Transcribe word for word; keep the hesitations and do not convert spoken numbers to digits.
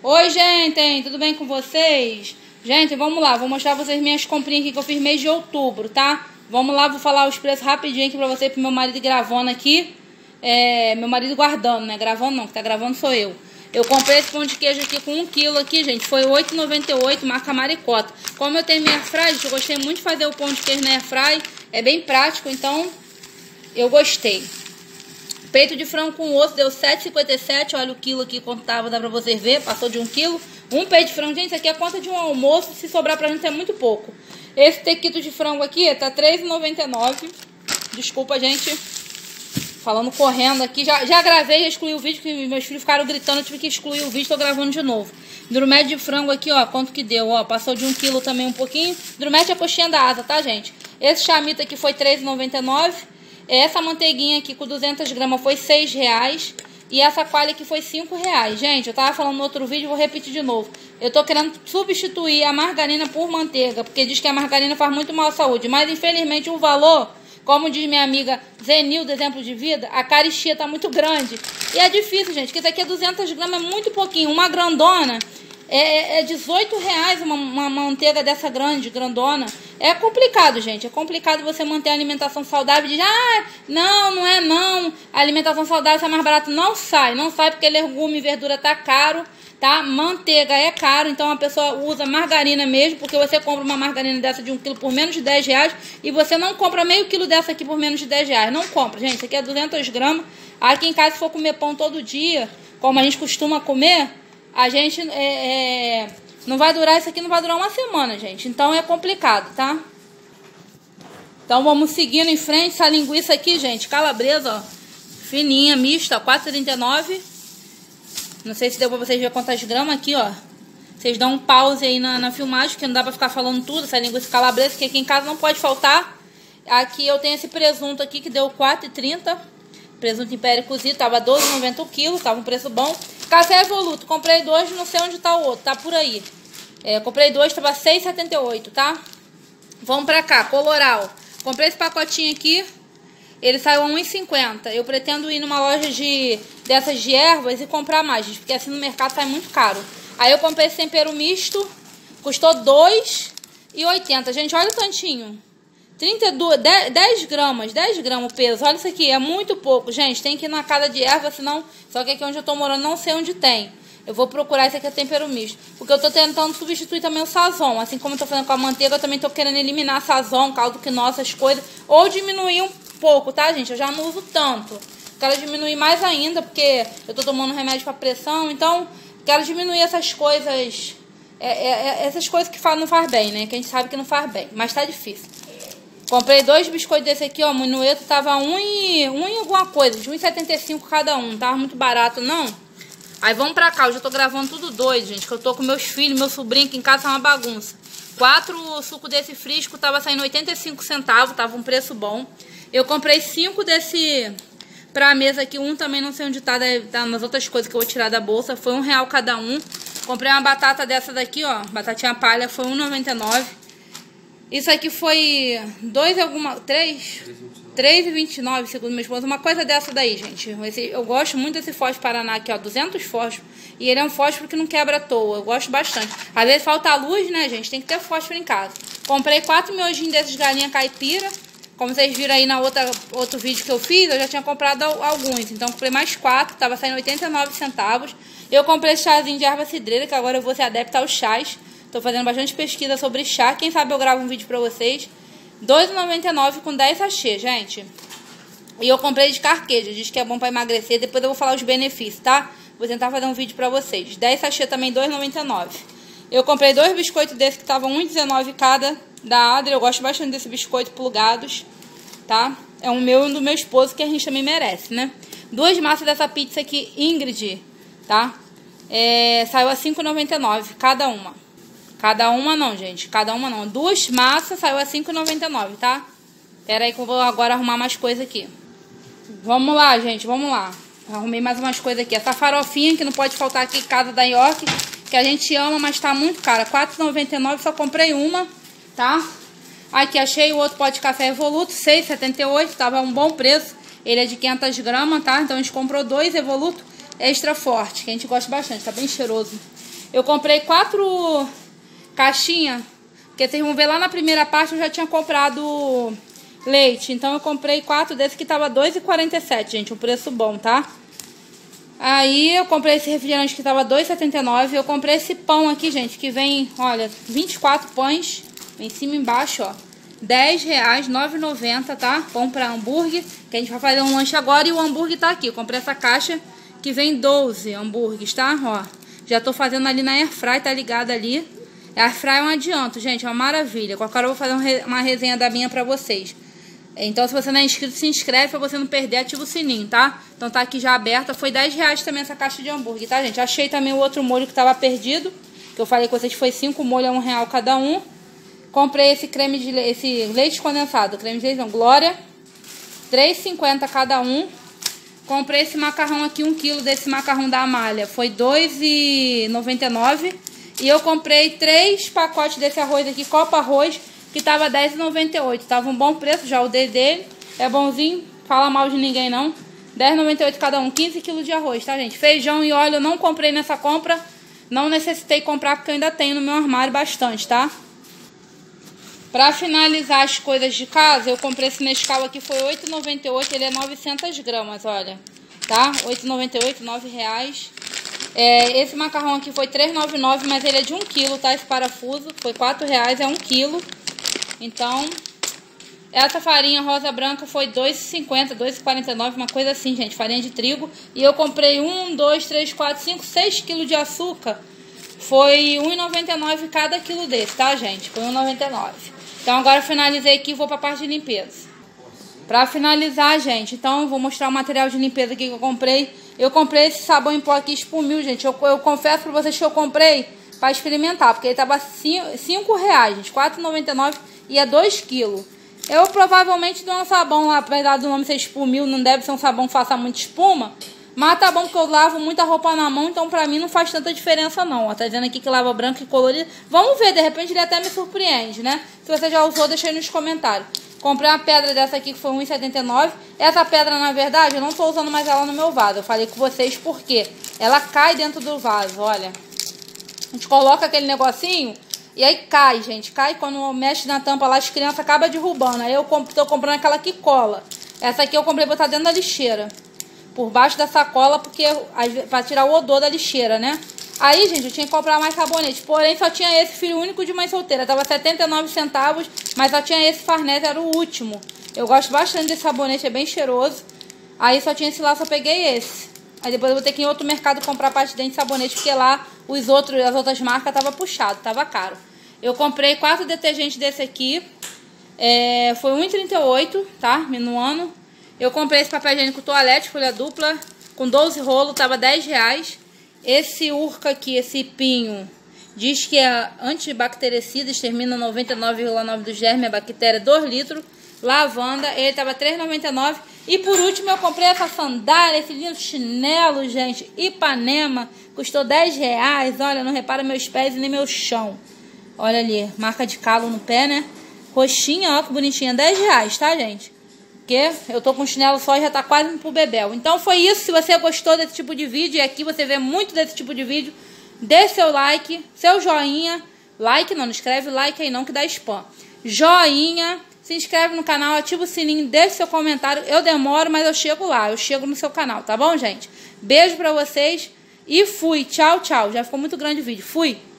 Oi, gente, tudo bem com vocês? Gente, vamos lá, vou mostrar pra vocês minhas comprinhas aqui que eu fiz mês de outubro, tá? Vamos lá, vou falar os preços rapidinho aqui pra você, pro meu marido gravando aqui. É, meu marido guardando, né? Gravando não, que tá gravando sou eu. Eu comprei esse pão de queijo aqui com um quilo aqui, gente. Foi oito e noventa e oito, marca Maricota. Como eu tenho minha airfry, eu gostei muito de fazer o pão de queijo na airfry. É bem prático, então eu gostei. Peito de frango com osso deu sete e cinquenta e sete. Olha o quilo aqui quanto tava, dá pra vocês ver. Passou de um quilo. Um peito de frango, gente, isso aqui é a conta de um almoço. Se sobrar pra gente é muito pouco. Esse tequito de frango aqui tá três e noventa e nove. Desculpa, gente. Falando correndo aqui. Já, já gravei, já excluí o vídeo, que meus filhos ficaram gritando. Eu tive que excluir o vídeo, tô gravando de novo. Drumete de frango aqui, ó, quanto que deu, ó. Passou de um quilo também um pouquinho. Drumete é a coxinha da asa, tá, gente? Esse chamito aqui foi três e noventa e nove. Essa manteiguinha aqui com duzentas gramas foi seis reais. E essa coalha aqui foi cinco reais. Gente, eu tava falando no outro vídeo, vou repetir de novo. Eu tô querendo substituir a margarina por manteiga, porque diz que a margarina faz muito mal à saúde. Mas, infelizmente, o valor, como diz minha amiga Zenilda, exemplo de vida, a caristia tá muito grande. E é difícil, gente, porque isso aqui é duzentas gramas, é muito pouquinho. Uma grandona é, é dezoito reais uma, uma manteiga dessa grande, grandona. É complicado, gente. É complicado você manter a alimentação saudável. Diz, ah, não, não é não. A alimentação saudável sai mais barato. Não sai, não sai porque legume e verdura tá caro, tá? Manteiga é caro, então a pessoa usa margarina mesmo, porque você compra uma margarina dessa de um quilo por menos de dez reais e você não compra meio quilo dessa aqui por menos de dez reais. Não compra, gente. Isso aqui é duzentas gramas. Aqui em casa, se for comer pão todo dia, como a gente costuma comer, a gente é... é... não vai durar, isso aqui não vai durar uma semana, gente. Então é complicado, tá? Então vamos seguindo em frente. Essa linguiça aqui, gente, calabresa, ó, fininha, mista, quatro e trinta e nove. Não sei se deu pra vocês ver quantas gramas aqui, ó. Vocês dão um pause aí na, na filmagem, que não dá pra ficar falando tudo. Essa linguiça calabresa, que aqui em casa não pode faltar. Aqui eu tenho esse presunto aqui, que deu quatro e trinta. Presunto império cozido, tava doze e noventa o quilo, tava um preço bom. Café Evoluto, comprei dois, não sei onde tá o outro, tá por aí. É, comprei dois, tava seis e setenta e oito, tá? Vamos pra cá, Coloral. Comprei esse pacotinho aqui, ele saiu a um e cinquenta. Eu pretendo ir numa loja de dessas de ervas e comprar mais, gente, porque assim no mercado sai muito caro. Aí eu comprei esse tempero misto, custou dois e oitenta. Gente, olha o tantinho. trinta e dois, dez, dez gramas, dez gramas o peso. Olha isso aqui, é muito pouco, gente. Tem que ir na casa de erva, senão... Só que aqui onde eu tô morando não sei onde tem. Eu vou procurar esse aqui, é tempero misto. Porque eu tô tentando substituir também o sazon. Assim como eu tô fazendo com a manteiga, eu também tô querendo eliminar sazon, caldo quinoa, essas coisas. Ou diminuir um pouco, tá, gente? Eu já não uso tanto. Quero diminuir mais ainda, porque eu tô tomando remédio pra pressão. Então, quero diminuir essas coisas... É, é, é, essas coisas que não faz bem, né? Que a gente sabe que não faz bem. Mas tá difícil. Comprei dois biscoitos desse aqui, ó, minueto, tava um e, um e alguma coisa, de um e setenta e cinco cada um, tava muito barato, não? Aí vamos pra cá, eu já tô gravando tudo doido, gente, que eu tô com meus filhos, meu sobrinho aqui em casa, tá uma bagunça. Quatro suco desse frisco, tava saindo oitenta e cinco centavos, tava um preço bom. Eu comprei cinco desse pra mesa aqui, um também não sei onde tá, deve tá nas outras coisas que eu vou tirar da bolsa, foi um real cada um. Comprei uma batata dessa daqui, ó, batatinha palha, foi um e noventa e nove. Isso aqui foi dois alguma... três? três e vinte e nove, segundo meu esposo. Uma coisa dessa daí, gente. Esse, eu gosto muito desse fósforo Paraná aqui, ó. duzentos fósforos. E ele é um fósforo que não quebra à toa. Eu gosto bastante. Às vezes falta a luz, né, gente? Tem que ter fósforo em casa. Comprei quatro miojinhos desses galinha caipira. Como vocês viram aí na outra outro vídeo que eu fiz, eu já tinha comprado alguns. Então comprei mais quatro. Tava saindo oitenta e nove centavos. Eu comprei esse chazinho de erva cidreira, que agora eu vou ser adepta aos chás. Tô fazendo bastante pesquisa sobre chá. Quem sabe eu gravo um vídeo pra vocês. dois e noventa e nove com dez sachês, gente. E eu comprei de carqueja. Diz que é bom pra emagrecer. Depois eu vou falar os benefícios, tá? Vou tentar fazer um vídeo pra vocês. dez sachês também, dois e noventa e nove. Eu comprei dois biscoitos desses que estavam um e dezenove cada, da Adria. Eu gosto bastante desse biscoito plugados, tá? É um meu e um do meu esposo, que a gente também merece, né? Duas massas dessa pizza aqui, Ingrid, tá? É, saiu a cinco e noventa e nove cada uma. Cada uma não, gente. Cada uma não. Duas massas saiu a cinco e noventa e nove, tá? Pera aí que eu vou agora arrumar mais coisa aqui. Vamos lá, gente. Vamos lá. Arrumei mais umas coisas aqui. Essa farofinha que não pode faltar aqui em casa da York, que a gente ama, mas tá muito cara. quatro e noventa e nove, só comprei uma, tá? Aqui, achei o outro pote de café Evoluto, seis e setenta e oito. Tava um bom preço. Ele é de quinhentas gramas, tá? Então a gente comprou dois Evoluto extra forte, que a gente gosta bastante. Tá bem cheiroso. Eu comprei quatro caixinhas, porque vocês vão ver lá na primeira parte eu já tinha comprado leite. Então eu comprei quatro desses que tava dois reais e quarenta e sete, gente, um preço bom, tá? Aí eu comprei esse refrigerante que tava dois reais e setenta e nove. Eu comprei esse pão aqui, gente, que vem, olha, vinte e quatro pães, em cima e embaixo, ó. dez reais, nove reais e noventa centavos, tá? Pão pra hambúrguer, que a gente vai fazer um lanche agora e o hambúrguer tá aqui. Eu comprei essa caixa que vem doze hambúrgueres, tá? Ó. Já tô fazendo ali na Airfry, tá ligado ali. A Airfry é um adianto, gente, é uma maravilha. Qualquer hora eu vou fazer uma resenha da minha pra vocês. Então, se você não é inscrito, se inscreve pra você não perder, ativa o sininho, tá? Então tá aqui já aberta. Foi dez reais também essa caixa de hambúrguer, tá, gente? Achei também o outro molho que tava perdido, que eu falei com vocês que foi cinco molhos a um real cada um. Comprei esse creme de leite, esse leite condensado, creme de leite não, Glória, três reais e cinquenta cada um. Comprei esse macarrão aqui, um quilo desse macarrão da Amália, foi dois reais e noventa e nove centavos. E eu comprei três pacotes desse arroz aqui, Copa Arroz, que tava dez reais e noventa e oito centavos. Tava um bom preço, já o D dele, é bonzinho, fala mal de ninguém não. dez reais e noventa e oito centavos cada um, quinze quilos de arroz, tá, gente? Feijão e óleo eu não comprei nessa compra, não necessitei comprar porque eu ainda tenho no meu armário bastante, tá? Pra finalizar as coisas de casa, eu comprei esse Nescau aqui, foi oito reais e noventa e oito centavos, ele é novecentas gramas, olha, tá? oito reais e noventa e oito centavos, nove reais. É, esse macarrão aqui foi três reais e noventa e nove centavos, mas ele é de um quilo, tá? Esse parafuso foi quatro reais, é um quilo. Então, essa farinha rosa branca foi dois reais e cinquenta centavos, dois reais e quarenta e nove centavos, uma coisa assim, gente, farinha de trigo. E eu comprei um, dois, três, quatro, cinco, seis quilos de açúcar, foi um real e noventa e nove centavos cada quilo desse, tá, gente? Foi um real e noventa e nove centavos. Então agora eu finalizei aqui e vou pra parte de limpeza. Pra finalizar, gente, então eu vou mostrar o material de limpeza aqui que eu comprei. Eu comprei esse sabão em pó aqui, Espumil, gente. Eu, eu confesso pra vocês que eu comprei pra experimentar, porque ele tava cinco reais, gente, quatro reais e noventa e nove centavos e é dois quilos. Eu provavelmente dou um sabão lá, apesar do nome ser Espumil, não deve ser um sabão que faça muita espuma. Mas tá bom porque eu lavo muita roupa na mão, então pra mim não faz tanta diferença não. Ó, tá dizendo aqui que lava branco e colorido. Vamos ver, de repente ele até me surpreende, né? Se você já usou, deixa aí nos comentários. Comprei uma pedra dessa aqui que foi um real e setenta e nove centavos. Essa pedra, na verdade, eu não tô usando mais ela no meu vaso. Eu falei com vocês por quê. Ela cai dentro do vaso, olha. A gente coloca aquele negocinho e aí cai, gente. Cai quando mexe na tampa lá, as crianças acabam derrubando. Aí eu tô comprando aquela que cola. Essa aqui eu comprei pra botar dentro da lixeira. Por baixo da sacola, porque para tirar o odor da lixeira, né? Aí, gente, eu tinha que comprar mais sabonete. Porém, só tinha esse, filho único de mãe solteira. Tava setenta e nove centavos, mas só tinha esse Farnese, era o último. Eu gosto bastante desse sabonete, é bem cheiroso. Aí só tinha esse lá, só peguei esse. Aí depois eu vou ter que ir em outro mercado comprar parte de dente de sabonete, porque lá os outros, as outras marcas tava puxado, tava caro. Eu comprei quatro detergentes desse aqui. É, foi um real e trinta e oito centavos, tá? No ano. Eu comprei esse papel higiênico toalete, folha dupla, com doze rolos, tava dez reais. Esse Urca aqui, esse pinho, diz que é antibactericida, extermina noventa e nove vírgula nove por cento dos germes, a bactéria, dois litros. Lavanda, ele tava três reais e noventa e nove centavos. E por último eu comprei essa sandália, esse lindo chinelo, gente, Ipanema, custou dez reais. Olha, não repara meus pés e nem meu chão. Olha ali, marca de calo no pé, né? Roxinha, ó que bonitinha, dez reais, tá, gente? Porque eu tô com chinelo só e já tá quase indo pro bebel. Então foi isso. Se você gostou desse tipo de vídeo, e aqui você vê muito desse tipo de vídeo, dê seu like, seu joinha. Like não, não escreve like aí não que dá spam. Joinha, se inscreve no canal, ativa o sininho, deixa seu comentário. Eu demoro, mas eu chego lá, eu chego no seu canal, tá bom, gente? Beijo pra vocês e fui. Tchau, tchau. Já ficou muito grande o vídeo. Fui.